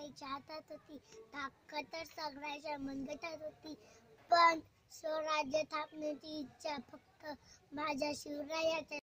सगळ्याच्या हातात होती, ताकद तर सगळ्याच्या मनगटात होती, पण स्वराज्य थापण्याची इच्छा फक्त माझ्या शिवरायाच्या